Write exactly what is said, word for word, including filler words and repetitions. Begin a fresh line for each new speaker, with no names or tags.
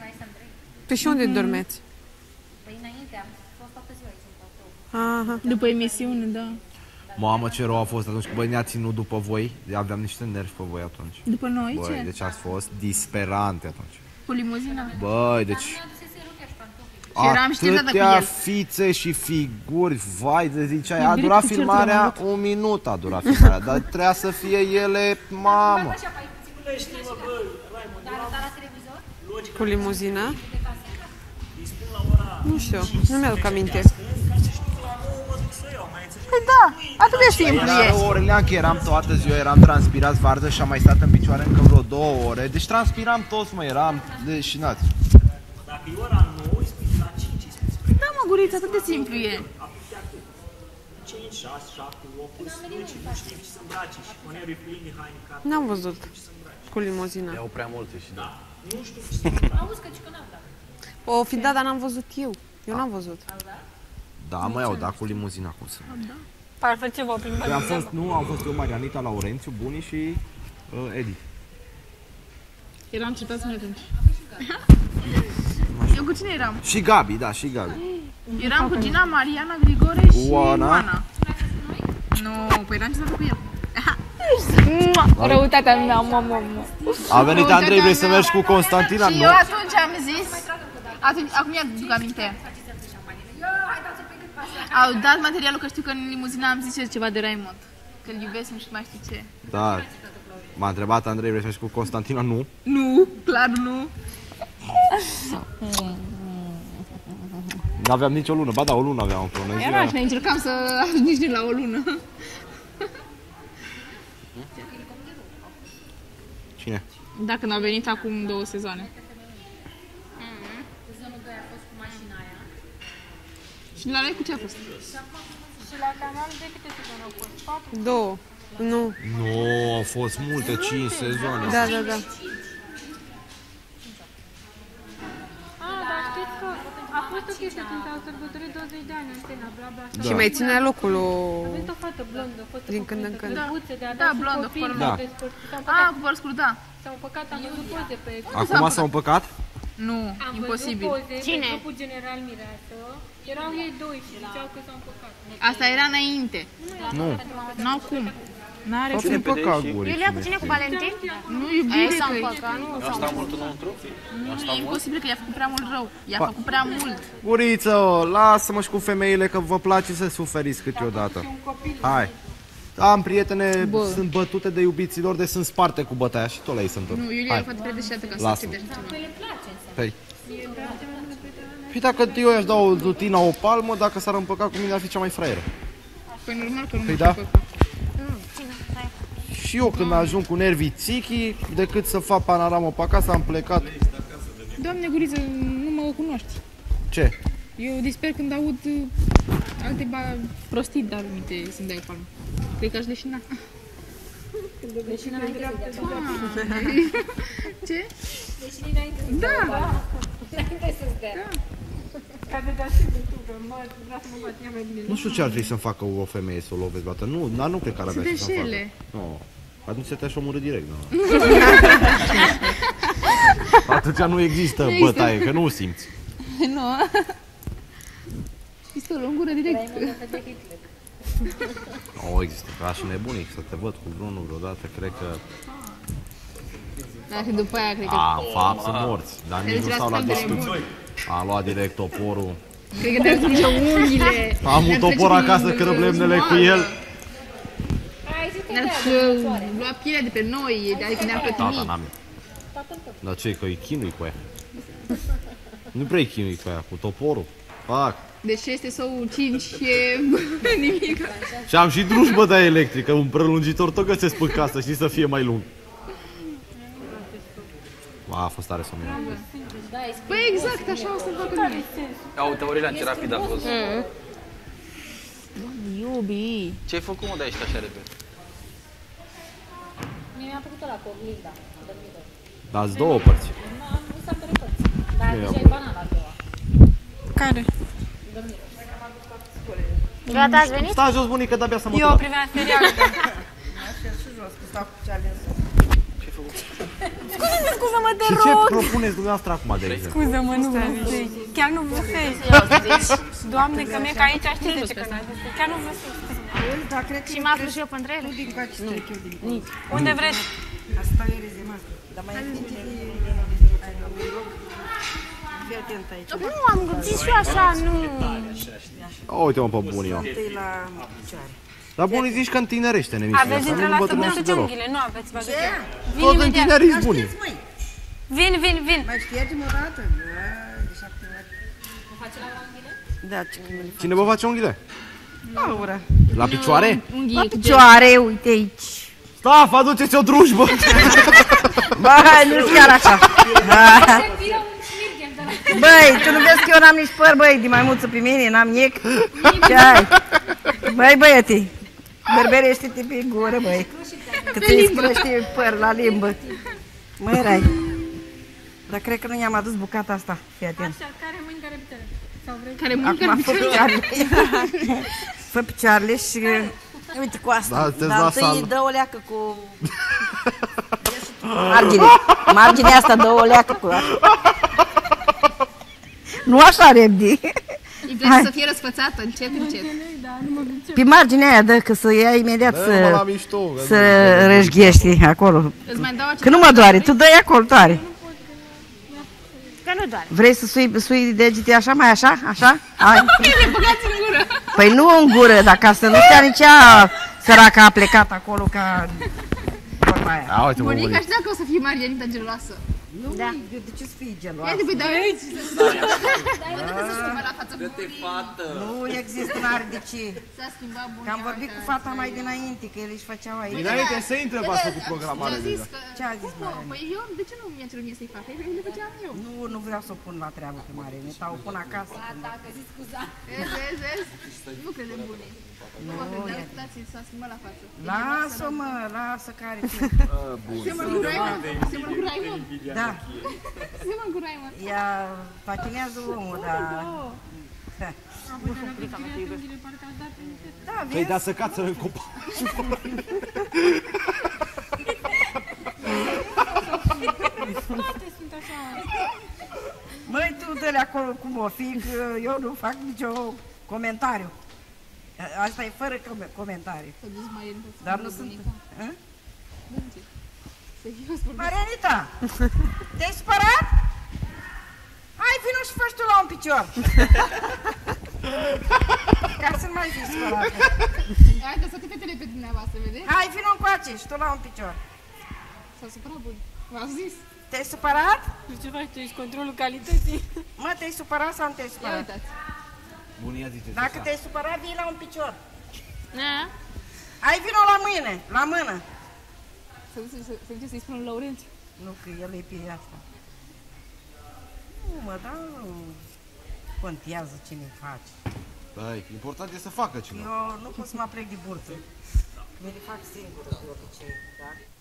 Pe și unde dormeți?
Păi înainte, am fost toată ziua aici în platou.
Aha.
După emisiune, da.
Mamă, ce rău a fost atunci, băi, ne-a ținut după voi, aveam niște nervi pe voi atunci.
După noi,
Băi,
ce?
deci ați fost disperante atunci.
Cu limuzina.
Băi, deci...
Și eram știrdată cu
atâtea
el.
fițe și figuri, vai de ziceai, a durat filmarea, un minut a durat filmarea, dar trebuia să fie ele, mamă.
Cu limuzina? Nu știu, nu mi-aduc aminte.
Păi da, atât de simplu
Era
e.
rău, Orelean, că eram toată ziua, eram transpirați varză și am mai stat în picioare încă vreo două ore, deci transpiram toți, mă, eram leșinați.
Dacă e ora nouă, spui la cinci, spui
Da, mă, guriță, atât de simplu e.
cinci, șase, șapte, opt, zece, nu știu ce să îmbrace și ponerul e plin de haine cap.
N-am văzut cu limuzina.
Iau prea multe și da.
Nu știu ce să îmbrace.
Auzi că cică n-am dat.
O fi dat, dar n-am văzut eu. Eu n-am văzut.
Da, mă, i-au dat cu limuzina, cum să...
Parfait ce vă plimbați.
Păi am fost, nu, am fost eu, Marianita, Laurențiu, Buni și uh, Edi.
Eram cetați noi atunci. Eu cu cine eram?
Și Gabi, da, și Gabi.
Eram cu Gina, Mariana, Grigore și
Oana.
Oana. Nu, păi eram cetată cu el.
Răutatea mea, mă, mă, mă.
A venit Andrei, vrei să mergi cu Constantina?
Și
Nu.
eu atunci am zis, atunci, acum mi-aduc aminte. Au dat materialul, că știu că în limuzina am zis ceva de Raimond. Că îl iubesc, nu știu mai știu ce.
Da. M-a întrebat Andrei, vrei să mergi cu Constantina? Nu.
Nu, clar nu.
N-aveam nicio lună, ba da, o lună aveam împreună.
Era și ne încercam să ajungem la o lună.
Cine?
Da, când a venit acum două sezoane.
Sezonul doi a fost cu mașina aia.
Și la noi cu ce a fost?
Și la canal de câte sezone au fost? Patru?
Două. Nu.
Nu, au fost multe, cinci sezoane.
Da, da, da.
Ah, dar știți că a fost o chestie când s-au sărbătorit douăzeci de ani antena, bla bla.
Și mai ținea locul o...
A venit o fată blondă, o fată
Din când în când.
drăguță, de a
Da,
dat și
blondă,
copii,
formă.
Da.
despărțit. S-au
Ah,
împăcat,
cu păr scurt, da.
s-au împăcat, am văzut poze pe...
Acum s-au împăcat?
Nu,
Am
imposibil.
văzut poze
Cine?
pe grupul General Mireasă. Erau ei doi și ziceau că s-au împăcat.
Asta era înainte.
Nu.
N-au cum. N-are
S-au
cum.
împăcat gurii.
Iulia cu cine? Cu Valentin?
Nu, iubire,
S-a
că
împăcat, nu?
Eu stau mult înăuntru?
nu, e imposibil că i-a făcut prea mult rău. I-a făcut prea mult.
Guriță, lasă-mă și cu femeile că vă place să suferiți câteodată. Hai. Am prietene,
Bă.
sunt bătute de iubiților, de sunt sparte cu bătaia și tot la ei se întâmplă.
Nu, Iulia e o fată prea deșteaptă ca să
Lasă-mă.
accepte așa ceva.
Păi. Păi dacă eu i-aș da o Tina o palmă, dacă s-ar împăca cu mine ar fi cea mai fraieră.
Păi normal că nu
Păi
mă
da.
știu.
Și eu când ajung cu nervii țichii, decât să fac panoramă pe acasă, am plecat.
Doamne, guriță, nu mă cunoști.
Ce?
Eu disper când aud uh, alte ba prostii, dar uite, să-mi dai o palmă. Cred că aș leșina.
Leșina înainte să dea.
Ce?
Leșina înainte să
Da.
Înainte să-ți dea.
Ca de dat și de tu, că mă, vreau să mă bat ea mai bine.
Nu știu ce ar trebui să-mi facă o femeie să o lovesc toată. Nu, dar nu cred că ar avea
Să
ce
te
să-mi facă.
înșele.
Nu. Atunci se te-aș omorâ direct, nu. Atunci nu există bătaie, că nu o simți.
Nu. Este o lungură direct.
Nu există, ca și nebunic, să te văd cu vreunul vreodată, cred că...
Dar și după aia, cred că...
A, în fapt, sunt morți, dar nici nu
la
stau la
scăldere
discuții.
bun.
A luat direct toporul.
Cred că te-ar trece unghiile.
Am un
ne-ar
topor
trece
acasă,
prin
cărăm lemnele cu
zmoară.
el.
Ne-ar lua pielea de pe noi, adică ne-ar
Tata,
pătimi.
n-am eu. Dar ce, că îi chinui cu ea? Nu prea îi chinui cu ea, cu toporul. Fac.
Deci este să o ucici și e nimic.
Și am și drujbă de electrică, un prelungitor tot găsesc pe casă, știi, să fie mai lung. A fost tare somnul.
Păi exact, așa o să facă mine.
Ia uite, Aurelian, ce rapid a fost.
Iubi.
Ce-ai făcut, mă, de aici așa repede?
Mie mi-a plăcut ăla cu oglinda. Dormitor.
Dați două părți.
Nu am nu s-am dorit părți. Dar deja e banana a doua.
Care?
Gata, ați venit?
Stai jos, bunică, de-abia să mă
Eu
tură.
priveam serialul.
Ce-ai făcut?
Scuze-mă, scuză-mă, te
Și ce
rog!
propuneți dumneavoastră acum, de exemplu?
Scuză-mă, nu văsei. Chiar nu văsei. Doamne, că mie că aici știi de ce că n-ai văsei. Chiar nu văsei.
Da, cred că
Și mă aflu și eu între ele.
din coace trec eu din
Unde vreți?
Asta e rezemat. Dar mai întâi fii atent aici.
Nu, am gândit și eu așa, nu.
O, uite-mă pe bunii, eu.
Întâi la picioare.
Dar bunii zici că întinerește în emisiunea
Aveți
asta,
dintre
nu
la să
îmbătrânește
duceți
deloc.
unghiile, nu aveți bagă. Vin
Tot
imediat.
întineriți bunii.
Măi,
Vin, vin, vin.
mai ștergem o dată? Da, de șapte ori. Mă face la unghiile? Da, ce că mi-l
Cine vă face unghiile?
Laura.
La picioare?
La picioare, uite aici.
Staf, aduceți o drujbă!
Băi, nu-s chiar așa. Băi, tu nu vezi că eu n-am nici păr, băi, de maimuță pe mine, n-am nic. Ce ai? Băi, băieti, berberește-te pe gură, băi. Că ți-i scrăște păr la limbă. Măi, rai. Dar cred că nu i-am adus bucata asta, fii atent.
Așa, care mâini, care picioare? Sau vrei?
Care mâini, care
Acum fă
picioare.
picioarele. Fă picioarele și... Uite cu asta.
Da, te-ți
Dar
la
întâi
sală.
dă o leacă cu... Margine. Marginea asta dă o leacă cu... Nu așa, Rebdi.
Ideea să fie răsfățată, încet, încet.
Pe marginea aia dă, că să ia imediat
Dă-mă la
să...
mișto. că
Să rășghești acolo.
Îți mai dau
Că nu mă doare, tu dă-i acolo tare.
Că nu doare.
Vrei să sui, sui degete așa, mai așa? Așa? Hai.
le băgați în gură.
Păi nu în gură, dar ca să nu stea nici ea săraca a plecat acolo ca... vorba aia.
A, uite, mă,
Bunica,
bunii.
știi dacă o să fie Marianita geloasă?
Nu, da. De ce să fii geloasă?
Ia de pe dau aici. Dar văd că se schimbă la față bunicii.
Nu există, n-are de ce.
S-a schimbat bunica.
Că am vorbit cu fata mai dinainte, că ele își făceau aici.
Dinainte să intre, v-ați făcut programare
Ce-a zis
deja.
că...
Ce a zis
Nu,
Mariana?
păi eu, de ce nu mi-a cerut mie să-i fac? Eu le făceam eu.
Nu, nu vreau să o pun la treabă pe mare, ne o pun acasă.
Vezi, vezi, vezi? Nu credem bunii. Nu mă credeam, uitați, s-a schimbat la față.
Lasă-mă, lasă care timp.
Semăn cu Raimond. Semăn cu Raimond.
Da,
Semăn cu Raimond.
ea patinează omul, dar... Da,
Păi
vezi?
da să cață în copa.
Măi, tu dă-le acolo cum o fi, că eu nu fac nicio comentariu. Asta e fără com- comentariu.
S-a dus Marianita să
Dar
schimbe
nu sunt...
bunica.
Hă?
Să fiu spurgat.
Marianita, te-ai supărat? Hai, vino și faci tu la un picior. Ca să nu mai fii supărată.
Hai, lăsate fetele pe dumneavoastră, vedeți?
Hai, vino încoace și tu la un picior.
S-a supărat bun. V-am zis.
Te-ai supărat?
Nu ce faci tu, ești controlul calității.
Mă, te-ai supărat sau nu te-ai
Ia
supărat?
uitați.
Bunia zice.
Dacă te-ai supărat, vii la un picior.
Da?
Hai, vino la mâine, la mână.
Să duce să, să, duce să-i spună lui Laurențiu.
Nu, că el e pe asta. Nu, mă, dar nu contează cine faci.
Băi, important e să facă ceva.
Eu nu pot să mă plec de burtă. Mi le fac singur de obicei, da?